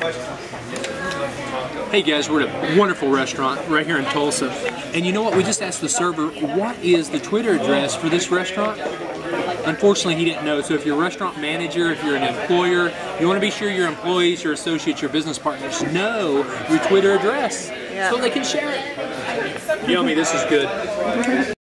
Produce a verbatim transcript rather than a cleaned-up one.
Hey guys, we're at a wonderful restaurant right here in Tulsa. And you know what? We just asked the server, what is the Twitter address for this restaurant? Unfortunately, he didn't know. So if you're a restaurant manager, if you're an employer, you want to be sure your employees, your associates, your business partners know your Twitter address, yeah, so they can share it. Yummy, this is good.